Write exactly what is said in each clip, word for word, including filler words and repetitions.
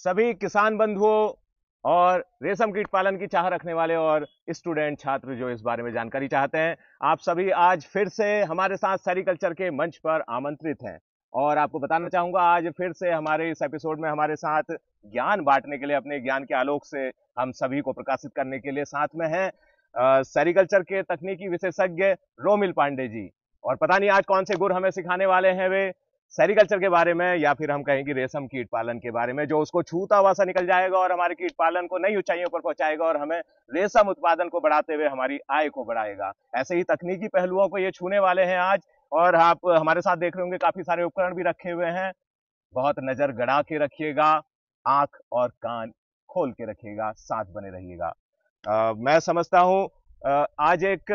सभी किसान बंधुओं और रेशम कीट पालन की चाह रखने वाले और स्टूडेंट छात्र जो इस बारे में जानकारी चाहते हैं, आप सभी आज फिर से हमारे साथ सेरिकल्चर के मंच पर आमंत्रित हैं। और आपको बताना चाहूंगा, आज फिर से हमारे इस एपिसोड में हमारे साथ ज्ञान बांटने के लिए, अपने ज्ञान के आलोक से हम सभी को प्रकाशित करने के लिए साथ में हैं सेरिकल्चर के तकनीकी विशेषज्ञ रोमिल पांडे जी। और पता नहीं आज कौन से गुर हमें सिखाने वाले हैं, वे सेरिकल्चर के बारे में या फिर हम कहेंगे रेशम कीट पालन के बारे में, जो उसको छूता हुआ सा निकल जाएगा और हमारे कीट पालन को नई ऊंचाइयों पर पहुंचाएगा और हमें रेशम उत्पादन को बढ़ाते हुए हमारी आय को बढ़ाएगा। ऐसे ही तकनीकी पहलुओं को ये छूने वाले हैं आज। और आप हमारे साथ देख रहे होंगे काफी सारे उपकरण भी रखे हुए हैं। बहुत नजर गड़ा के रखिएगा, आंख और कान खोल के रखिएगा, साथ बने रहिएगा। अ, मैं समझता हूं अ, आज एक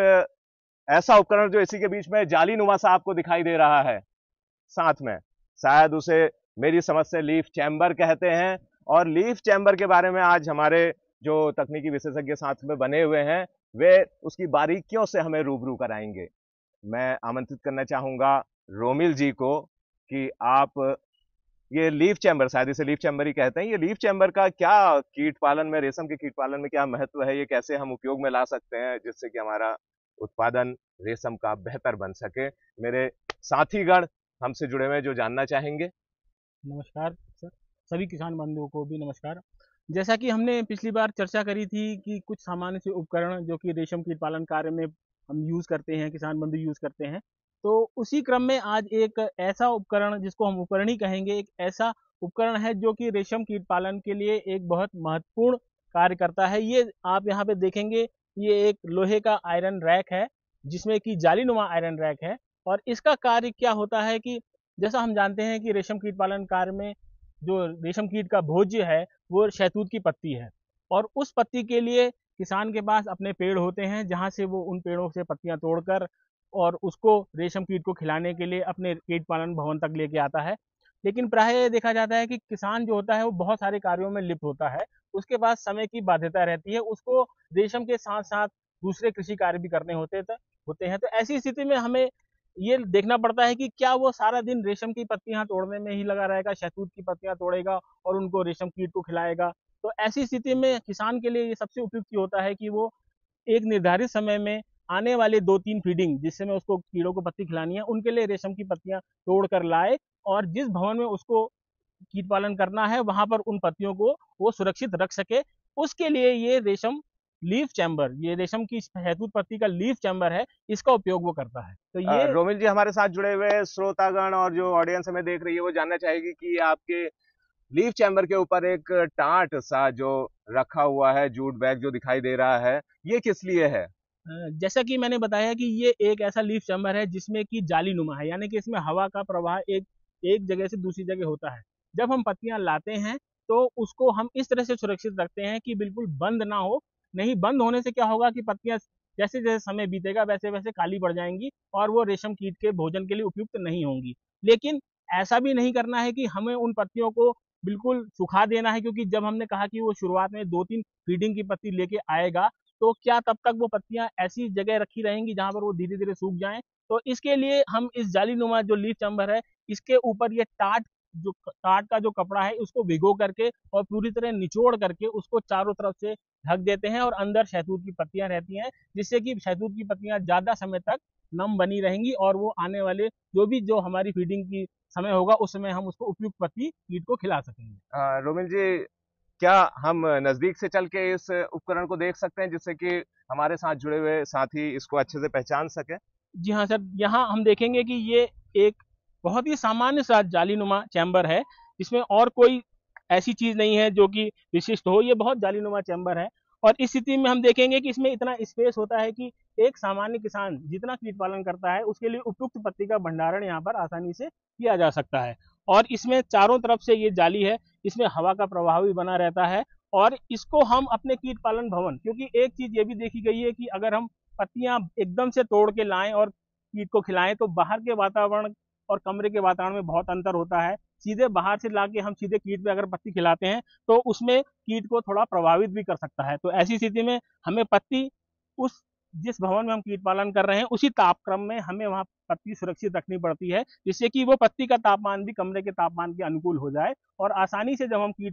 ऐसा उपकरण जो इसी के बीच में जाली नुमा सा आपको दिखाई दे रहा है साथ में, शायद उसे मेरी समझ से लीफ चैम्बर कहते हैं। और लीफ चैम्बर के बारे में आज हमारे जो तकनीकी विशेषज्ञ साथ में बने हुए हैं, वे उसकी बारीकियों से हमें रूबरू कराएंगे। मैं आमंत्रित करना चाहूंगा रोमिल जी को कि आप ये लीफ चैम्बर, शायद इसे लीफ चैम्बर ही कहते हैं, ये लीफ चैम्बर का क्या कीट पालन में, रेशम के कीट पालन में क्या महत्व है, ये कैसे हम उपयोग में ला सकते हैं जिससे कि हमारा उत्पादन रेशम का बेहतर बन सके। मेरे साथीगण हमसे जुड़े हुए जो जानना चाहेंगे। नमस्कार सर, सभी किसान बंधुओं को भी नमस्कार। जैसा कि हमने पिछली बार चर्चा करी थी कि कुछ सामान्य से उपकरण जो कि रेशम कीट पालन कार्य में हम यूज़ करते हैं, किसान बंधु यूज़ करते हैं, तो उसी क्रम में आज एक ऐसा उपकरण जिसको हम उपकरण ही कहेंगे, एक ऐसा उपकरण है जो कि रेशम कीट पालन के लिए एक बहुत महत्वपूर्ण कार्य करता है। ये आप यहाँ पे देखेंगे, ये एक लोहे का आयरन रैक है जिसमें कि जालीनुमा आयरन रैक है। और इसका कार्य क्या होता है कि जैसा हम जानते हैं कि रेशम कीट पालन कार्य में जो रेशम कीट का भोज्य है वो शहतूत की पत्ती है। और उस पत्ती के लिए किसान के पास अपने पेड़ होते हैं जहाँ से वो उन पेड़ों से पत्तियां तोड़कर और उसको रेशम कीट को खिलाने के लिए अपने कीट पालन भवन तक लेके आता है। लेकिन प्रायः देखा जाता है कि किसान जो होता है वो बहुत सारे कार्यों में लिप्त होता है, उसके पास समय की बाध्यता रहती है, उसको रेशम के साथ साथ दूसरे कृषि कार्य भी करने होते होते हैं। तो ऐसी स्थिति में हमें ये देखना पड़ता है कि क्या वो सारा दिन रेशम की पत्तियां तोड़ने में ही लगा रहेगा, शहतूत की पत्तियां तोड़ेगा और उनको रेशम कीट को खिलाएगा। तो ऐसी स्थिति में किसान के लिए ये सबसे उपयुक्त होता है कि वो एक निर्धारित समय में आने वाले दो तीन फीडिंग जिस समय उसको कीड़ों को पत्ती खिलानी है, उनके लिए रेशम की पत्तियां तोड़ कर लाए और जिस भवन में उसको कीट पालन करना है वहां पर उन पत्तियों को वो सुरक्षित रख सके। उसके लिए ये रेशम लीफ चैम्बर, ये रेशम की शहतूत पत्ती का लीफ चैम्बर है, इसका उपयोग वो करता है। तो अ, ये रोमिल जी हमारे साथ जुड़े हुए श्रोतागण और जो ऑडियंस हमें देख रही है वो जानना चाहेगी कि आपके लीफ चैम्बर के ऊपर एक टाट सा जो रखा हुआ है, जूट बैग जो दिखाई दे रहा है, ये किस लिए है? अ, जैसा कि मैंने बताया कि ये एक ऐसा लीफ चैम्बर है जिसमें कि जाली नुमा है, यानी कि इसमें हवा का प्रवाह एक एक जगह से दूसरी जगह होता है। जब हम पत्तियां लाते हैं तो उसको हम इस तरह से सुरक्षित रखते हैं कि बिल्कुल बंद ना हो। नहीं बंद होने से क्या होगा कि पत्तियां जैसे जैसे समय बीतेगा वैसे वैसे काली पड़ जाएंगी और वो रेशम कीट के भोजन के लिए उपयुक्त नहीं होंगी। लेकिन ऐसा भी नहीं करना है कि हमें उन पत्तियों को बिल्कुल सुखा देना है, क्योंकि जब हमने कहा कि वो शुरुआत में दो तीन फीडिंग की पत्ती लेके आएगा तो क्या तब तक वो पत्तियां ऐसी जगह रखी रहेंगी जहां पर वो धीरे धीरे सूख जाएं। तो इसके लिए हम इस जालीनुमा जो लीफ चैम्बर है इसके ऊपर ये टाट जो टाट का जो कपड़ा है उसको भिगो करके और पूरी तरह निचोड़ करके उसको चारों तरफ से ढक देते हैं और अंदर शहतूत की पत्तियां रहती हैं, जिससे कि शहतूत की पत्तियां ज्यादा समय तक नम बनी रहेंगी और वो आने वाले जो भी जो हमारी फीडिंग की समय होगा उस समय हम उसको उपयुक्त पत्ती कीट को खिला सकेंगे। अ, रोमिल जी, क्या हम नजदीक से चल के इस उपकरण को देख सकते हैं जिससे कि हमारे साथ जुड़े हुए साथी इसको अच्छे से पहचान सके? जी हाँ सर, यहाँ हम देखेंगे कि ये एक बहुत ही सामान्य सा जालीनुमा चैम्बर है, इसमें और कोई ऐसी चीज नहीं है जो कि विशिष्ट हो, ये बहुत जालीनुमा चैम्बर है। और इस स्थिति में हम देखेंगे कि इसमें इतना स्पेस होता है कि एक सामान्य किसान जितना कीट पालन करता है उसके लिए उपयुक्त पत्ती का भंडारण यहाँ पर आसानी से किया जा सकता है। और इसमें चारों तरफ से ये जाली है, इसमें हवा का प्रवाह भी बना रहता है। और इसको हम अपने कीट पालन भवन, क्योंकि एक चीज ये भी देखी गई है कि अगर हम पत्तियां एकदम से तोड़ के लाएं और कीट को खिलाएं तो बाहर के वातावरण और कमरे के वातावरण में बहुत अंतर होता है। सीधे बाहर से लाके हम सीधे कीट पे अगर पत्ती खिलाते हैं तो उसमें कीट को थोड़ा प्रभावित भी कर सकता है। तो ऐसी स्थिति में हमें पत्ती उस जिस भवन में हम कीट पालन कर रहे हैं उसी तापक्रम में हमें वहां पत्ती सुरक्षित रखनी पड़ती है, जिससे कि वो पत्ती का तापमान भी कमरे के तापमान के अनुकूल हो जाए और आसानी से जब हम कीट को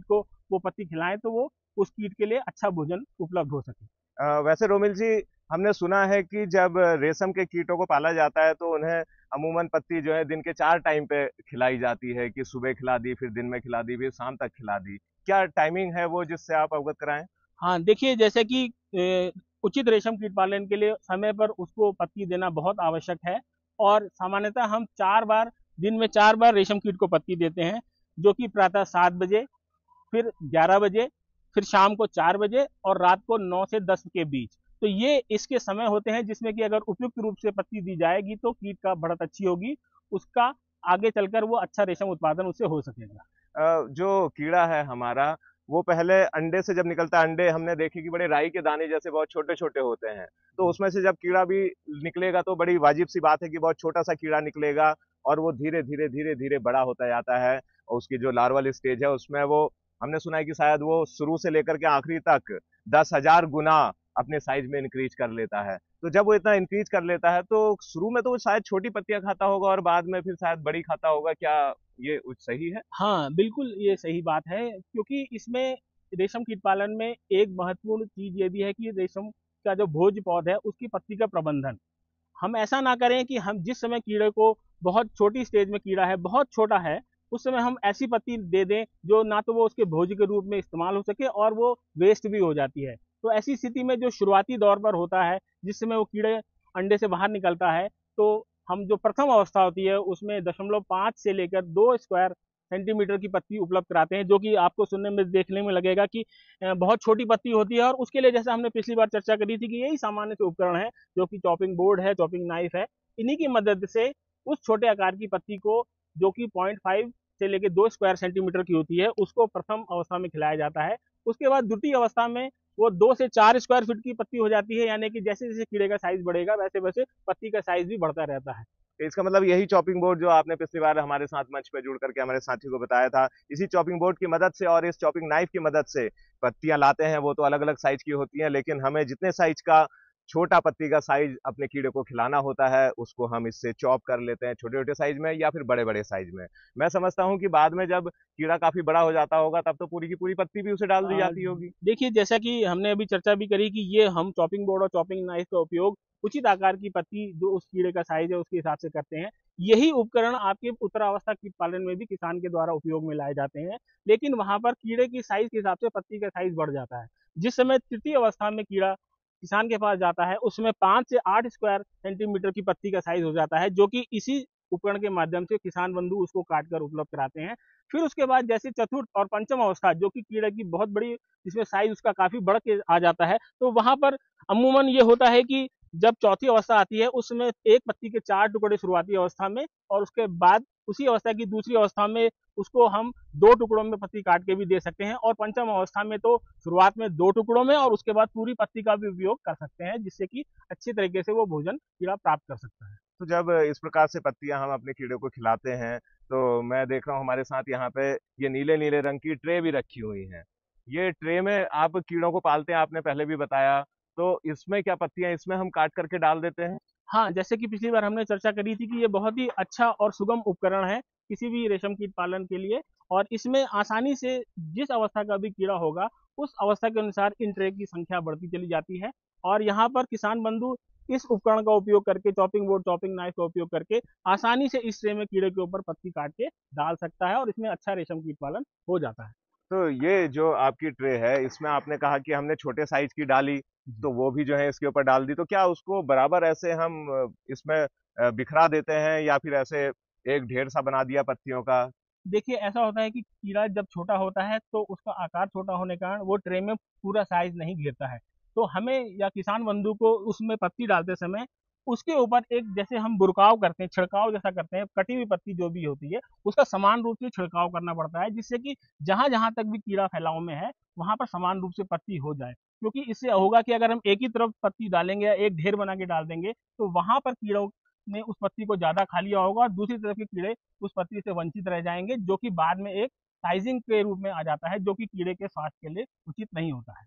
वो पत्ती खिलाएं तो वो उस कीट के लिए अच्छा भोजन उपलब्ध हो सके। अ, वैसे रोमिल जी, हमने सुना है कि जब रेशम के कीटों को पाला जाता है तो उन्हें अमूमन पत्ती जो है दिन के चार टाइम पे खिलाई जाती है, कि सुबह खिला दी, फिर दिन में खिला दी, फिर शाम तक खिला दी। क्या टाइमिंग है वो, जिससे आप अवगत कराएं? हाँ, देखिए जैसे कि अ, उचित रेशम कीट पालन के लिए समय पर उसको पत्ती देना बहुत आवश्यक है और सामान्यतः हम चार बार दिन में चार बार रेशम कीट को पत्ती देते हैं, जो कि प्रातः सात बजे, फिर ग्यारह बजे, फिर शाम को चार बजे और रात को नौ से दस के बीच। तो ये इसके समय होते हैं जिसमें कि अगर उपयुक्त रूप से पत्ती दी जाएगी तो कीट का बढ़त अच्छी होगी, उसका आगे चलकर वो अच्छा रेशम उत्पादन उससे हो सकेगा। अ, जो कीड़ा है हमारा, वो पहले अंडे से जब निकलता है, अंडे हमने देखे कि बड़े राई के दाने जैसे बहुत छोटे छोटे होते हैं, तो उसमें से जब कीड़ा भी निकलेगा तो बड़ी वाजिब सी बात है कि बहुत छोटा सा कीड़ा निकलेगा, और वो धीरे धीरे धीरे धीरे बड़ा होता जाता है, और उसकी जो लार्वल स्टेज है उसमें वो, हमने सुना है कि शायद वो शुरू से लेकर के आखिरी तक दस हजार गुना अपने साइज में इंक्रीज कर लेता है। तो जब वो इतना इंक्रीज कर लेता है तो शुरू में तो वो शायद छोटी पत्तियां खाता होगा और बाद में फिर शायद बड़ी खाता होगा, क्या ये सही है? हाँ, बिल्कुल ये सही बात है, क्योंकि इसमें रेशम कीट पालन में एक महत्वपूर्ण चीज़ ये भी है कि रेशम का जो भोज्य पौध है, उसकी पत्ती का प्रबंधन। हम ऐसा ना करें कि हम जिस समय कीड़े को, बहुत छोटी स्टेज में कीड़ा है, बहुत छोटा है, उस समय हम ऐसी पत्ती दे दें जो ना तो वो उसके भोज्य के रूप में इस्तेमाल हो सके और वो वेस्ट भी हो जाती है। तो ऐसी स्थिति में जो शुरुआती दौर पर होता है, जिस समय वो कीड़े अंडे से बाहर निकलता है, तो हम जो प्रथम अवस्था होती है उसमें दशमलव पाँच से लेकर दो स्क्वायर सेंटीमीटर की पत्ती उपलब्ध कराते हैं, जो कि आपको सुनने में देखने में लगेगा कि अ, बहुत छोटी पत्ती होती है और उसके लिए जैसे हमने पिछली बार चर्चा करी थी कि यही सामान्य से उपकरण है, जो कि चॉपिंग बोर्ड है, चॉपिंग नाइफ है। इन्हीं की मदद से उस छोटे आकार की पत्ती को, जो कि पॉइंट फाइव से लेकर दो स्क्वायर सेंटीमीटर की होती है, उसको प्रथम अवस्था में खिलाया जाता है। उसके बाद द्वितीय अवस्था में वो दो से चार स्क्वायर फीट की पत्ती हो जाती है, यानी कि जैसे जैसे कीड़े का साइज बढ़ेगा वैसे वैसे पत्ती का साइज भी बढ़ता रहता है। तो इसका मतलब यही चॉपिंग बोर्ड जो आपने पिछली बार हमारे साथ मंच पे जुड़ करके हमारे साथी को बताया था, इसी चॉपिंग बोर्ड की मदद से और इस चॉपिंग नाइफ की मदद से पत्तियां लाते हैं। वो तो अलग अलग साइज की होती हैं, लेकिन हमें जितने साइज का छोटा पत्ती का साइज अपने कीड़े को खिलाना होता है, उसको हम इससे चॉप कर लेते हैं, छोटे छोटे साइज में या फिर बड़े बड़े साइज में। मैं समझता हूँ कि बाद में जब कीड़ा काफी बड़ा हो जाता होगा तब तो पूरी की पूरी पत्ती भी उसे डाल दी आ, जाती होगी। देखिए जैसा कि हमने अभी चर्चा भी करी कि ये हम चॉपिंग बोर्ड और चॉपिंग नाइफ का उपयोग उचित आकार की पत्ती जो उस कीड़े का साइज है उसके हिसाब से करते हैं। यही उपकरण आपके उत्तरावस्था कीट पालन में भी किसान के द्वारा उपयोग में लाए जाते हैं, लेकिन वहां पर कीड़े की साइज के हिसाब से पत्ती का साइज बढ़ जाता है। जिस समय तृतीय अवस्था में कीड़ा किसान के पास जाता है उसमें पाँच से आठ स्क्वायर सेंटीमीटर की पत्ती का साइज हो जाता है, जो कि इसी उपकरण के माध्यम से किसान बंधु उसको काट कर उपलब्ध कराते हैं। फिर उसके बाद जैसे चतुर्थ और पंचम अवस्था, जो कि कीड़े की बहुत बड़ी, जिसमें साइज उसका काफी बढ़ के आ जाता है, तो वहां पर अमूमन ये होता है कि जब चौथी अवस्था आती है उसमें एक पत्ती के चार टुकड़े शुरुआती अवस्था में, और उसके बाद उसी अवस्था की दूसरी अवस्था में उसको हम दो टुकड़ों में पत्ती काट के भी दे सकते हैं, और पंचम अवस्था में तो शुरुआत में दो टुकड़ों में और उसके बाद पूरी पत्ती का भी उपयोग कर सकते हैं, जिससे कि अच्छी तरीके से वो भोजन कीड़ा प्राप्त कर सकता है। तो जब इस प्रकार से पत्तियां हम अपने कीड़े को खिलाते हैं, तो मैं देख रहा हूँ हमारे साथ यहाँ पे ये नीले नीले रंग की ट्रे भी रखी हुई हैं। ये ट्रे में आप कीड़ों को पालते हैं, आपने पहले भी बताया, तो इसमें क्या पत्तियां इसमें हम काट करके डाल देते हैं? हाँ, जैसे कि पिछली बार हमने चर्चा करी थी कि ये बहुत ही अच्छा और सुगम उपकरण है किसी भी रेशम कीट पालन के लिए, और इसमें आसानी से जिस अवस्था का भी कीड़ा होगा उस अवस्था के अनुसार इन ट्रे की संख्या बढ़ती चली जाती है। और यहाँ पर किसान बंधु इस उपकरण का उपयोग करके, चॉपिंग बोर्ड चॉपिंग नाइफ का उपयोग करके आसानी से इस ट्रे में कीड़े के ऊपर पत्ती काट के डाल सकता है और इसमें अच्छा रेशम कीट पालन हो जाता है। तो ये जो आपकी ट्रे है, इसमें आपने कहा कि हमने छोटे साइज की डाली, तो वो भी जो है इसके ऊपर डाल दी, तो क्या उसको बराबर ऐसे हम अ, इसमें अ, बिखरा देते हैं, या फिर ऐसे एक ढेर सा बना दिया पत्तियों का? देखिए ऐसा होता है कि कीड़ा जब छोटा होता है तो उसका आकार छोटा होने के कारण वो ट्रे में पूरा साइज नहीं घेरता है। तो हमें या किसान बंधु को उसमें पत्ती डालते समय उसके ऊपर एक, जैसे हम बुरकाव करते हैं, छिड़काव जैसा करते हैं, कटी हुई पत्ती जो भी होती है उसका समान रूप से छिड़काव करना पड़ता है, जिससे कि जहां जहां तक भी कीड़ा फैलाव में है वहां पर समान रूप से पत्ती हो जाए। क्योंकि इससे होगा कि अगर हम एक ही तरफ पत्ती डालेंगे या एक ढेर बना के डाल देंगे तो वहां पर कीड़ों ने उस पत्ती को ज्यादा खा लिया होगा और दूसरी तरफ के कीड़े उस पत्ती से वंचित रह जाएंगे, जो कि बाद में एक साइजिंग के रूप में आ जाता है, जो कि कीड़े के स्वास्थ्य के लिए उचित नहीं होता है।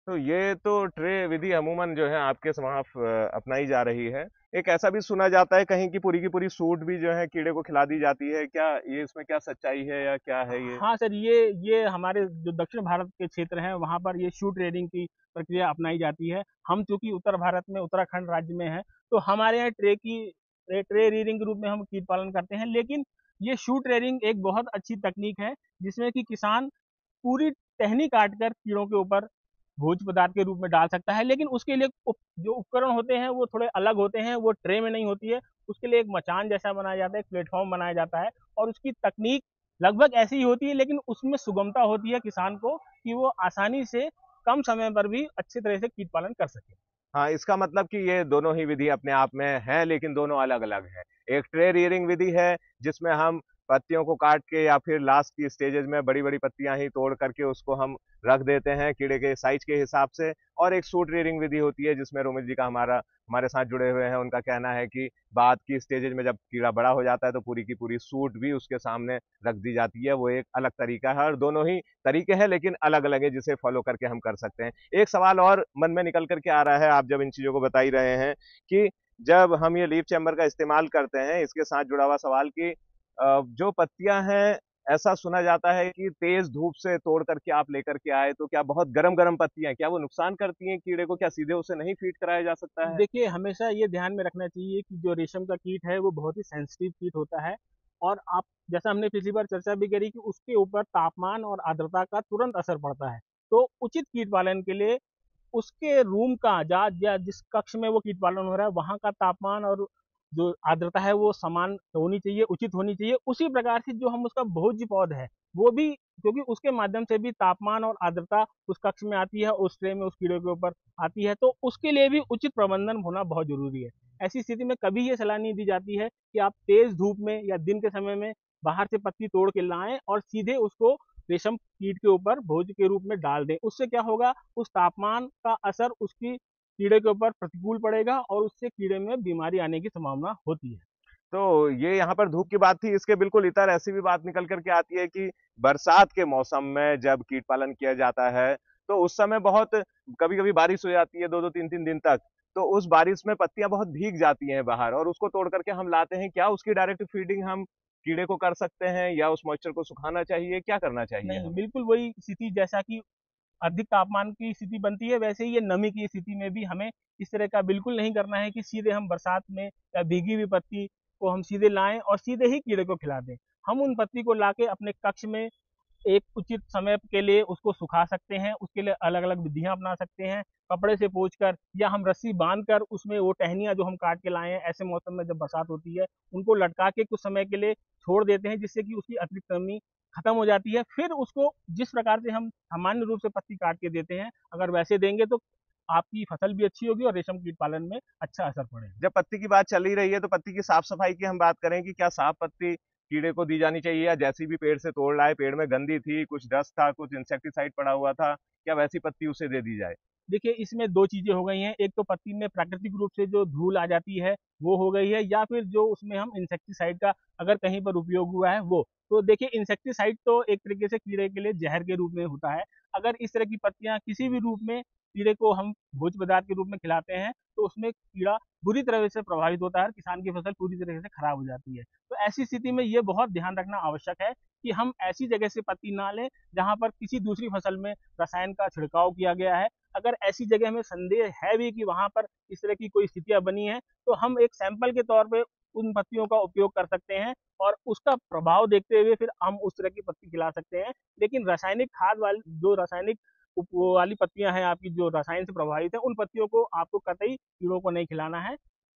तो ये तो ट्रे विधि अमूमन जो है आपके वहाँ फ- अपनाई जा रही है। एक ऐसा भी सुना जाता है कहीं की पूरी की पूरी सूट भी जो है कीड़े को खिला दी जाती है, क्या ये इसमें क्या सच्चाई है या क्या है ये? हाँ सर, ये ये हमारे जो दक्षिण भारत के क्षेत्र हैं वहाँ पर ये शू ट्रेडिंग की प्रक्रिया अपनाई जाती है। हम चूंकि उत्तर भारत में उत्तराखंड राज्य में हैं, तो हमारे यहाँ ट्रे की ट्रे, ट्रे रीडिंग के रूप में हम कीट पालन करते हैं। लेकिन ये शू ट्रेडिंग एक बहुत अच्छी तकनीक है, जिसमें कि किसान पूरी टहनी काट कर कीड़ों के ऊपर भोज्य पदार्थ के रूप में डाल सकता है। लेकिन उसके लिए उप, जो उपकरण होते हैं वो थोड़े अलग होते हैं, वो ट्रे में नहीं होती है। उसके लिए एक मचान जैसा बनाया जाता है, एक प्लेटफॉर्म बनाया जाता है, और उसकी तकनीक लगभग ऐसी ही होती है, लेकिन उसमें सुगमता होती है किसान को कि वो आसानी से कम समय पर भी अच्छी तरह से कीट पालन कर सके। हाँ, इसका मतलब कि ये दोनों ही विधि अपने आप में हैं, लेकिन दोनों अलग-अलग हैं। एक ट्रे रियरिंग विधि है, जिसमें हम पत्तियों को काट के या फिर लास्ट की स्टेजेज़ में बड़ी-बड़ी पत्तियाँ ही तोड़ करके उसको हम रख देते हैं कीड़े के साइज़ के हिसाब से। और एक सूट रियरिंग विधि होती है, जिसमें रोमिल जी का हमारा हमारे साथ जुड़े हुए हैं, उनका कहना है कि बाद की स्टेजेज़ में जब कीड़ा बड़ा हो जाता है, तो पूरी की पूरी सूट भी उसके सामने रख दी जाती है। वो एक अलग तरीका है और दोनों ही तरीके हैं, लेकिन अलग-अलग है, जिसे फ़ॉलो करके हम कर सकते हैं। एक सवाल और मन में निकल कर के आ रहा है, आप जब इन चीज़ों को बता ही रहे हैं, कि जब हम ये लीफ चैम्बर का इस्तेमाल करते हैं, इसके साथ जुड़ा हुआ सवाल कि अ, जो पत्तियाँ हैं, ऐसा सुना जाता है कि तेज़ धूप से तोड़ करके आप लेकर के आए, तो क्या बहुत गरम-गरम पत्तियाँ हैं, क्या वो नुकसान करती हैं कीड़े को? क्या सीधे उसे नहीं फ़ीड कराया जा सकता है? देखिए, हमेशा ये ध्यान में रखना चाहिए कि जो रेशम का कीट है वो बहुत ही सेंसिटिव कीट होता है, और आप जैसा हमने पिछली बार चर्चा भी करी कि उसके ऊपर तापमान और आर्द्रता का तुरंत असर पड़ता है। तो उचित कीट पालन के लिए उसके रूम का जा या जिस कक्ष में वो कीट पालन हो रहा है वहाँ का तापमान और जो आर्द्रता है वो समान होनी चाहिए, उचित होनी चाहिए। उसी प्रकार से जो हम उसका भोज्य पौध है वो भी, क्योंकि उसके माध्यम से भी तापमान और आर्द्रता उस कक्ष में आती है, उस ट्रे में उस कीड़े के ऊपर आती है, तो उसके लिए भी उचित प्रबंधन होना बहुत जरूरी है। ऐसी स्थिति में कभी ये सलाह नहीं दी जाती है कि आप तेज धूप में या दिन के समय में बाहर से पत्ती तोड़ के लाएं और सीधे उसको रेशम कीट के ऊपर भोज्य के रूप में डाल दें। उससे क्या होगा, उस तापमान का असर उसकी कीड़े के ऊपर प्रतिकूल पड़ेगा और उससे कीड़े में बीमारी आने की संभावना होती है। तो ये यहाँ पर धूप की बात थी, इसके बिल्कुल इतर ऐसी भी बात निकल कर के आती है कि बरसात के मौसम में जब कीट पालन किया जाता है, तो उस समय बहुत कभी-कभी बारिश हो जाती है दो दो तीन तीन दिन तक। तो उस बारिश में पत्तियाँ बहुत भीग जाती हैं बाहर और उसको तोड़ करके हम लाते हैं। क्या उसकी डायरेक्ट फीडिंग हम कीड़े को कर सकते हैं या उस मॉइस्चर को सुखाना चाहिए? क्या करना चाहिए नहीं, हमें? बिल्कुल वही स्थिति जैसा कि अधिक तापमान की स्थिति बनती है, वैसे ही ये नमी की स्थिति में भी हमें इस तरह का बिल्कुल नहीं करना है कि सीधे हम बरसात में या भीगी हुई पत्ती को हम सीधे लाएं और सीधे ही कीड़े को खिला दें। हम उन पत्ती को लाके अपने कक्ष में एक उचित समय के लिए उसको सुखा सकते हैं, उसके लिए अलग अलग विधियां अपना सकते हैं, कपड़े से पोंछ कर या हम रस्सी बांध कर उसमें वो टहनियां जो हम काट के लाए हैं ऐसे मौसम में जब बरसात होती है उनको लटका के कुछ समय के लिए छोड़ देते हैं, जिससे कि उसकी अतिरिक्त नमी खत्म हो जाती है। फिर उसको जिस प्रकार से हम सामान्य रूप से पत्ती काट के देते हैं, अगर वैसे देंगे तो आपकी फसल भी अच्छी होगी और रेशम कीट पालन में अच्छा असर पड़ेगा। जब पत्ती की बात चल ही रही है, तो पत्ती की साफ-सफाई की हम बात करें कि क्या साफ पत्ती कीड़े को दी जानी चाहिए या जैसी भी पेड़ से तोड़ लाए, पेड़ में गंदी थी, कुछ डस्ट था, कुछ इंसेक्टिसाइड पड़ा हुआ था, क्या वैसी पत्ती उसे दे दी जाए? देखिए, इसमें दो चीज़ें हो गई हैं, एक तो पत्ती में प्राकृतिक रूप से जो धूल आ जाती है, वो हो गई है, या फिर जो उसमें हम इंसेक्टिसाइड का अगर कहीं पर उपयोग हुआ है वो। तो देखिए, इंसेक्टिसाइड तो एक तरीके से कीड़े के लिए ज़हर के रूप में होता है। अगर इस तरह की पत्तियाँ किसी भी रूप में कीड़े को हम भोज्य पदार्थ के रूप में खिलाते हैं, तो उसमें कीड़ा बुरी तरह से प्रभावित होता है और किसान की फसल पूरी तरह से खराब हो जाती है। तो ऐसी स्थिति में ये बहुत ध्यान रखना आवश्यक है कि हम ऐसी जगह से पत्ती ना लें, जहाँ पर किसी दूसरी फसल में रसायन का छिड़काव किया गया है। अगर ऐसी जगह हमें संदेह है भी कि वहाँ पर इस तरह की कोई स्थितियाँ बनी हैं, तो हम एक सैंपल के तौर पे उन पत्तियों का उपयोग कर सकते हैं और उसका प्रभाव देखते हुए फिर हम उस तरह की पत्ती खिला सकते हैं। लेकिन रासायनिक खाद वाली जो रासायनिक उप वो वाली पत्तियाँ हैं आपकी जो रसायन से प्रभावित हैं, उन पत्तियों को आपको कतई कीड़ों को नहीं खिलाना है।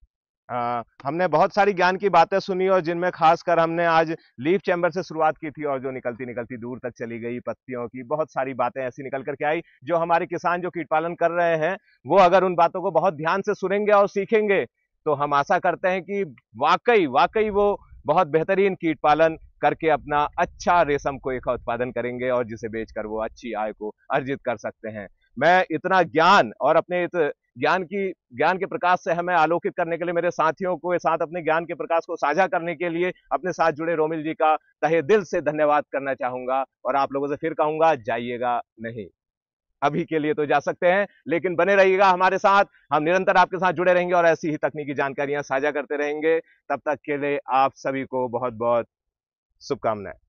अ, हमने बहुत सारी ज्ञान की बातें सुनी और जिनमें खासकर हमने आज लीफ चैम्बर से शुरुआत की थी और जो निकलती-निकलती दूर तक चली गई पत्तियों की, बहुत सारी बातें ऐसी निकल कर के आई, जो हमारे किसान जो कीट पालन कर रहे हैं, वो अगर उन बातों को बहुत ध्यान से सुनेंगे और सीखेंगे, तो हम आशा करते हैं कि वाक़ई, वाक़ई वो बहुत बेहतरीन कीट पालन करके अपना अच्छा रेशम कोई का उत्पादन करेंगे और जिसे बेचकर वो अच्छी आय को अर्जित कर सकते हैं। मैं इतना ज्ञान और अपने इत ज्ञान की ज्ञान के प्रकाश से हमें आलोकित करने के लिए मेरे साथियों को साथ अपने ज्ञान के प्रकाश को साझा करने के लिए अपने साथ जुड़े रोमिल जी का तहे दिल से धन्यवाद करना चाहूंगा और आप लोगों से फिर कहूंगा जाइएगा नहीं। अभी के लिए तो जा सकते हैं, लेकिन बने रहिएगा हमारे साथ। हम निरंतर आपके साथ जुड़े रहेंगे और ऐसी ही तकनीकी जानकारियां साझा करते रहेंगे। तब तक के लिए आप सभी को बहुत बहुत शुभकामनाएं।